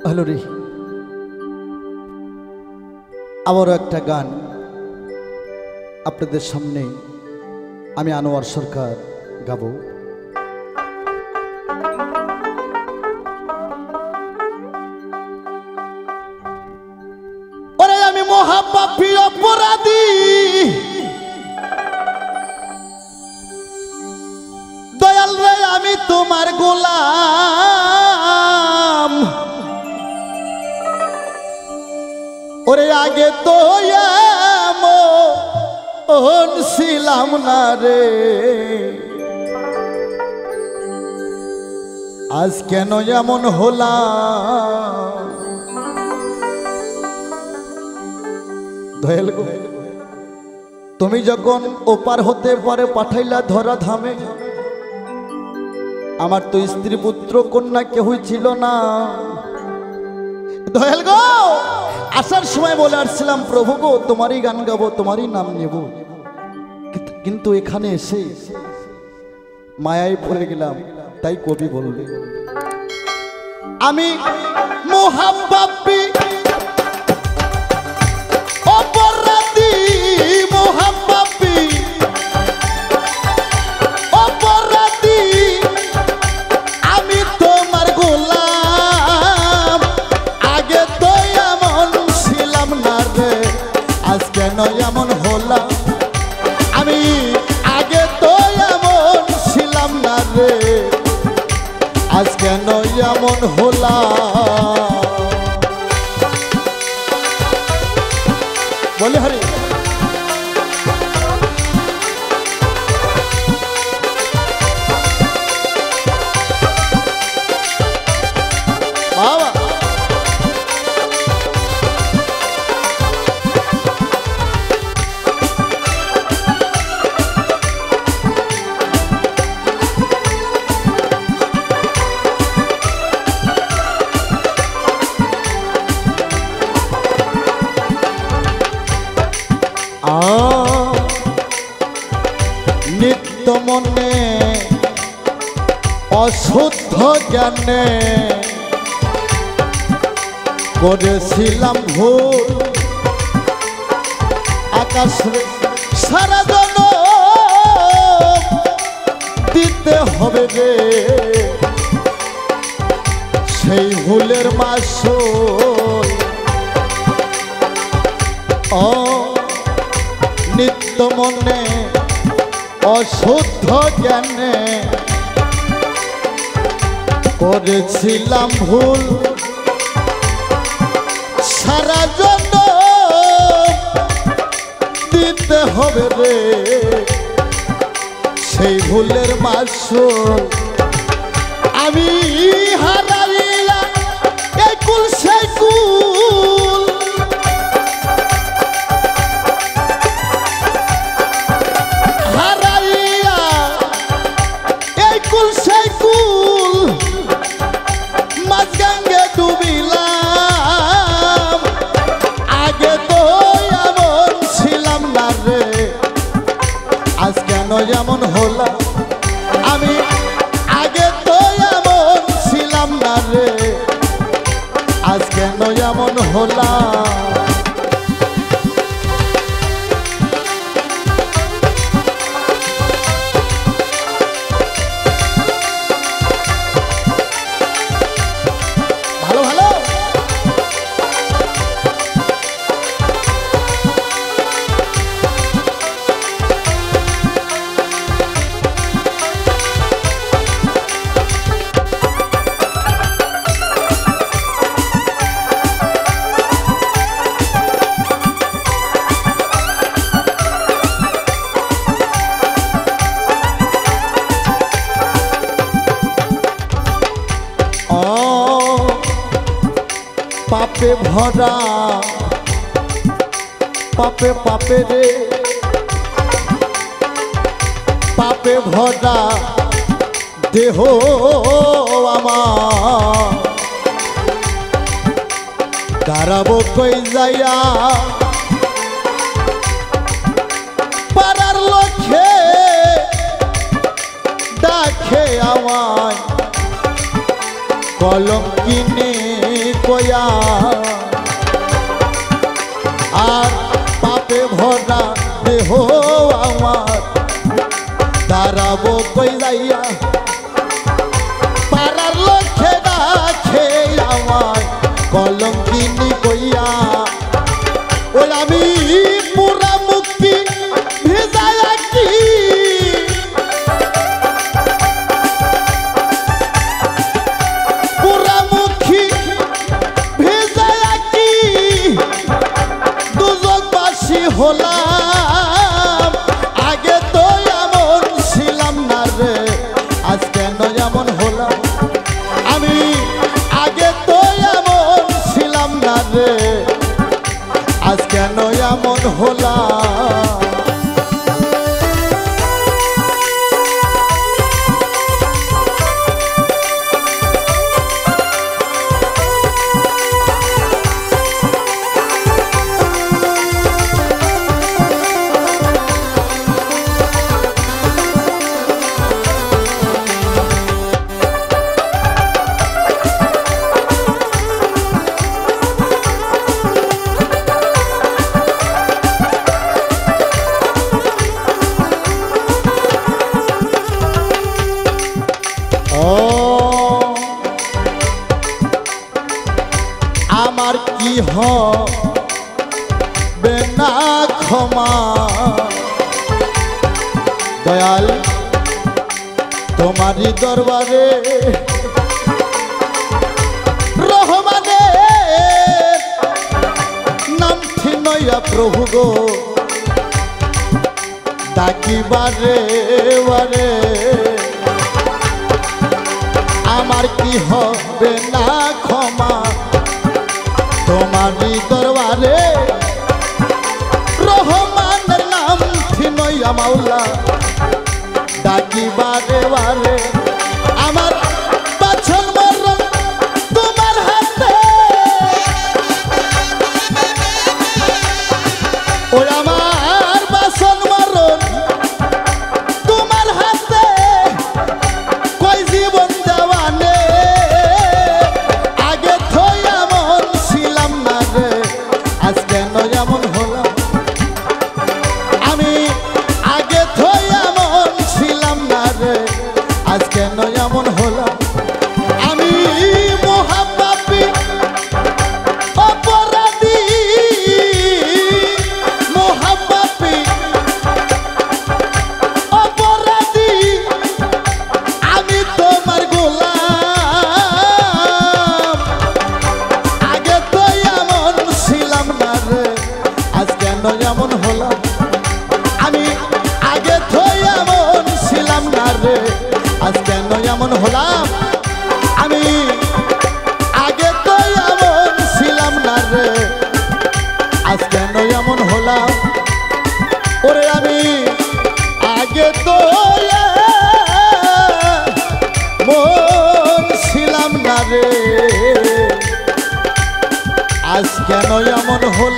Hello রে, আবারও একটা গান আপনাদের সামনে আমি আনোয়ার সরকার গাবো। ওরে আমি মহাপাপী অপরাধী, দয়াল রে আমি তোমার গোলাম। ওরে আগে তো এমন ছিলাম না রে, আজ কেন এমন হলাম। দয়াল গো, তুমি যখন ওপার হতে পারে পাঠাইলা ধরা ধামে, আমার তো স্ত্রী পুত্র কন্যা কেউই ছিল না। দয়াল গো, আসার সময় বলে আসছিলাম প্রভু গো তোমারই গান গাবো, তোমারই নাম নেব, কিন্তু এখানে এসে মায়ায় পড়ে গেলাম। তাই কবি বলবে আমি মহাপাপী অপরাধী, মহাপাপী অপরাধী, আমি তোমার গোলাম। আগে তো এমন ছিলাম না রে, আজ কেন এমন হলাম। আমি আগে তো এমন ছিলাম না রে, আজ কেন এমন হলাম। বলে হরি বাবা। নিত্য মনে অশুদ্ধ জ্ঞানে করেছিলাম ভুল, আকাশ সারা জন দিতে হবে রে সেই ভুলের মাসুল। ও নিত্য মনে অশুদ্ধ জ্ঞানে করেছিলাম ভুল, সারা জন্য দিতে হবে রে সেই ভুলের মাসুল। আমি হারাইয়া এই কুল সেই কুল, যেমন হলাম। আমি আগে তো এমন ছিলাম না রে, আজ কেন এমন হলাম। ভালো ভালো পাপে ভরা, পাপে পাপে রে পাপে ভরা দেহ আমার, দাঁড়াবো কই যাইয়া পাড়ার লক্ষ্যে ডাকে আমায় কলম কিনে কয়া আর পাপে ভরা দেহ আমার দাঁড়াবো কই যাইয়া পাড়ার লক্ষ্যে রাখে আমায় কলঙ্কিনী কইয়া ওই আমি পুরা মুক্তি ভেজায়া কি পুরা মুখী ভেজায়া কি দুজকবাসী হলাম আগে তো এমন ছিলাম না রে আজ কেন এমন হলাম আমি আগে তো এমন ছিলাম না রে আজ কেন এমন হলাম আমার কি হবে না ক্ষমা দয়াল তোমারই দরবারে রহমানের নাম ঠিনইয়া প্রভু গো ডাকিবারে বারে আমার কি হবে না ক্ষমা তোমারই দরবারে রহমানের নাম ঠিনইয়া মাওলা ডাকি বারে বারে আমার বাছন মরণ তোমার হাতে ওই আমার বাছন মরণ তোমার হাতে কই জীবন দেওয়ানে আগে তো এমন ছিলাম না রে আজ কেন এমন হলাম আমি আগে তো এমন ছিলাম না রে আজ কেন এমন হলাম আমি মহাপাপী অপরাধী মহাপাপী অপরাধী আমি তোমার গোলাম আগে তো এমন ছিলাম না রে আজ কেন এমন হলাম আমি আগে তো এমন ছিলাম না রে আজ কেন এমন হলাম আমি আগে তো এমন ছিলাম না রে আজ কেন এমন হলাম ওরে আমি আগে তো মন ছিলাম না রে আজ কেন এমন হল